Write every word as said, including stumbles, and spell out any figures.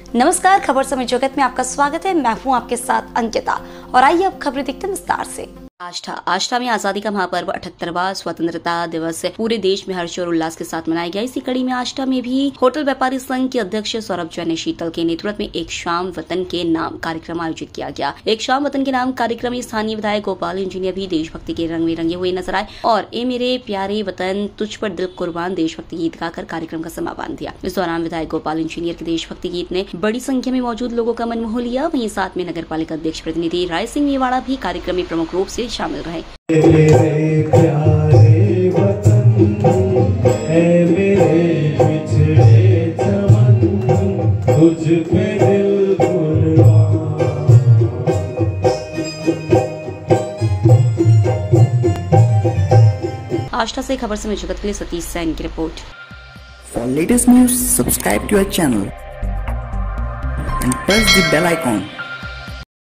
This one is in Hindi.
नमस्कार, खबर समय जगत में आपका स्वागत है। मैं हूं आपके साथ अंकिता और आइए अब खबरें देखते हैं विस्तार से। आष्टा आष्टा में आजादी का महापर्व अठहत्तरवां स्वतंत्रता दिवस पूरे देश में हर्ष और उल्लास के साथ मनाया गया। इसी कड़ी में आष्टा में भी होटल व्यापारी संघ के अध्यक्ष सौरभ जैन शीतल के नेतृत्व में एक शाम वतन के नाम कार्यक्रम आयोजित किया गया। एक शाम वतन के नाम कार्यक्रम में स्थानीय विधायक गोपाल इंजीनियर भी देशभक्ति के रंग में रंगे हुए नजर आए और ए मेरे प्यारे वतन तुझ पर दिल कुर्बान देशभक्ति गीत गाकर कार्यक्रम का समापन दिया। इस दौरान विधायक गोपाल इंजीनियर के देशभक्ति गीत ने बड़ी संख्या में मौजूद लोगों का मन मोह लिया। वहीं साथ में नगर पालिका अध्यक्ष प्रतिनिधि राय सिंह मेवाड़ा भी कार्यक्रम में प्रमुख रूप से शामिल रहे। मेरे प्यारे वतन है मेरे पिछड़े चमन, तुझ पे दिल कुर्बान। आष्टा से खबर समय जगत के लिए सतीश सैन की report. For latest news, subscribe to our channel and press the bell icon.